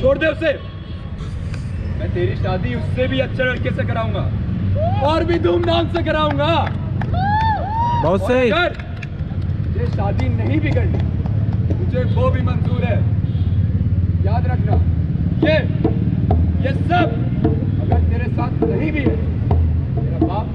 छोड़ दे उसे। मैं तेरी शादी उससे भी अच्छे लड़के से कराऊंगा और भी धूमधाम से कराऊंगा। बहुत सही। ये शादी नहीं बिगड़नी, मुझे वो भी मंजूर है। याद रखना, ये सब अगर तेरे साथ नहीं भी है, मेरा बाप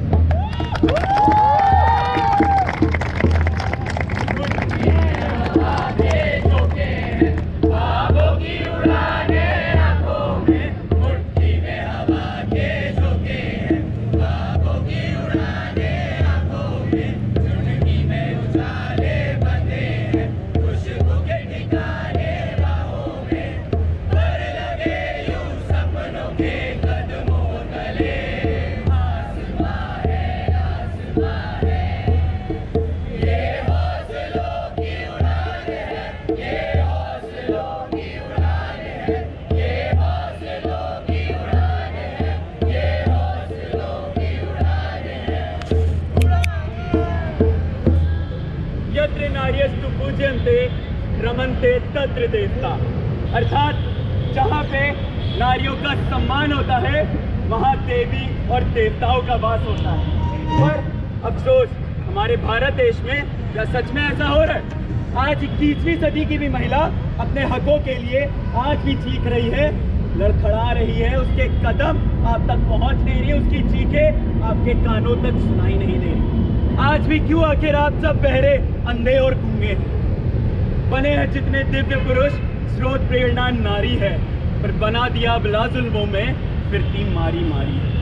रमन्ते तत्र देवता, अर्थात जहाँ पे नारियों का सम्मान होता है वहाँ देवी और देवताओं का वास होता है। पर अफसोस, हमारे भारत देश में क्या सच में ऐसा हो रहा है? आज 21वीं सदी की भी महिला अपने हकों के लिए आज भी चीख रही है, लड़खड़ा रही है, उसके कदम आप तक पहुँच नहीं रही, उसकी चीखें आपके कानों तक सुनाई नहीं दे रही। आज भी क्यों आखिर आप सब बहरे, अंधे और गूंगे बने हैं? जितने दिव्य पुरुष स्रोत प्रेरणा नारी है, पर बना दिया बिला जुल्मों में फिरती मारी मारी है।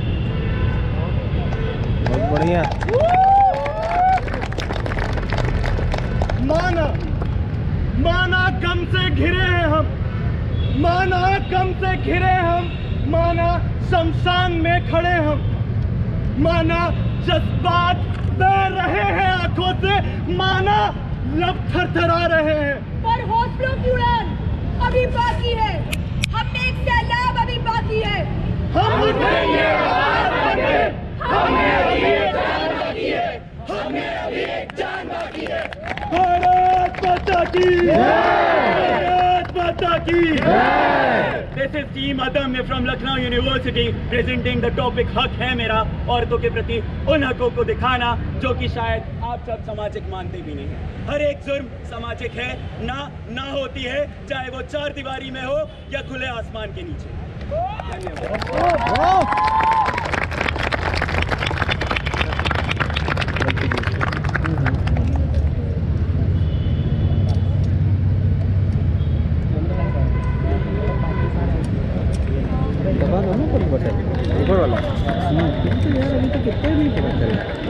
बहुत बढ़िया। माना गम से घिरे हैं हम, माना गम से घिरे हम, माना शमशान में खड़े हम, माना जज्बात बह रहे हैं आंखों से, माना लब थरथरा रहे हैं, पर हौसलों की उड़ान अभी बाकी है, हमें एक सैलाब अभी बाकी है। हम उठेंगे आवाज बने, हमें अभी एक जान बाकी है, हमें अभी एक जान बाकी है। भारत माता की जय, भारत माता की जय। This is Team Adamya from Lucknow University presenting the topic हक है मेरा, औरतों के प्रति उन हकों को दिखाना जो कि शायद आप सब सामाजिक मानते भी नहीं। हर एक जुर्म सामाजिक है, ना होती है, चाहे वो चार दीवारी में हो या खुले आसमान के नीचे। ऊपर वाला यार, अभी तो कितने नहीं पता चला।